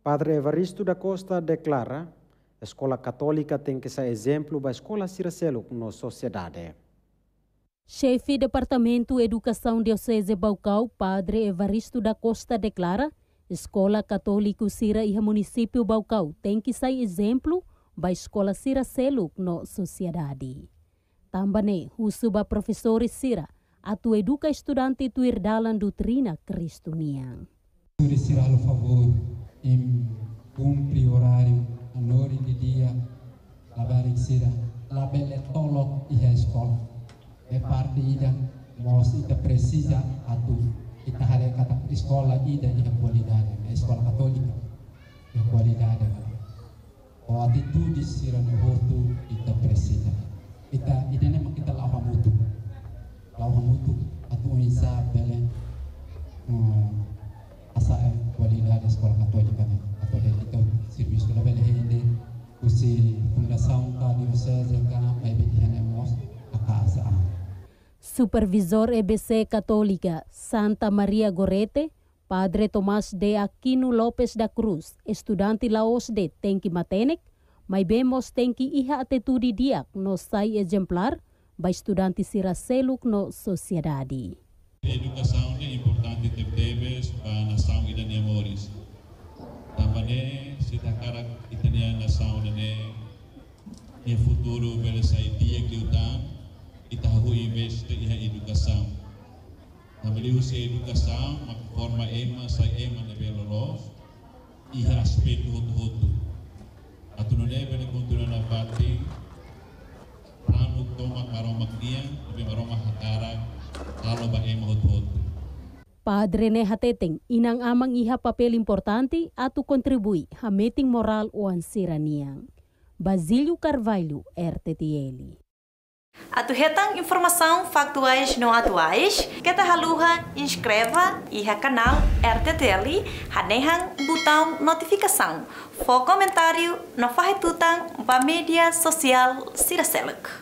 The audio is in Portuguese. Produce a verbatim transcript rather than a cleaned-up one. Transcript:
Padre Evaristo da Costa Deklara, Eskola Katólica Tenki sa Ezemplu ba Eskola Seluk no Sosiedade. Chefe Departamento Educação Diocese Baucau, Padre Evaristo da Costa Deklara, Eskola Katóliku sira iha município Baucau Tenki sa Ezemplu ba Eskola Seluk no Sosiedade. Tambane, husuba professores sira, atu educa estudante tu irdalan doutrina cristoniana. Sira a favor em cumprir horário, a hora de dia, lavar e sira, lavar é tolo e a escola. É parte ida, nós ita precisa atu, ita hare kata escola ida e a qualidade, a escola católica, e a qualidade. O atitude sira no rosto ita precisa. Ita ida nem kita lawa mutu, lawa mutu atu isa belen. Asa é qualidade da escola católica, né? Católica então serviço da bela rede, o se fundação da diocese cá, aí temos a casa. Supervisor E B C Católica Santa Maria Gorete, Padre Tomás de Aquino Lopes da Cruz, estudante laos de Tenki Matenek, mas vemos Tenki iha atitude dia no sai exemplar, ba estudante sira Seluk no Sosiedade. Educação é importante ter teves para a nação e da memórias. Também se Deklara kita a nação ne e futuro vai sair dia que o dan kita hu investe em educação. Também usa educação uma forma ema sai ema ne belolos e aspecto outro outro. Atu no deve ne continuar na parte plano toma maroma dia, tapi maroma hatara. Padre ne hateteng inang amang iha papel importante atu kontribui ha meting moral o ansiraniang. Basílio Carvalho, R T T L. Atu hetang informação factuais não atuais, kita haluha inscreva iha canal R T T L, hanehang botão notificação, for comentário no farretutang ba mídia social Sira Seluk.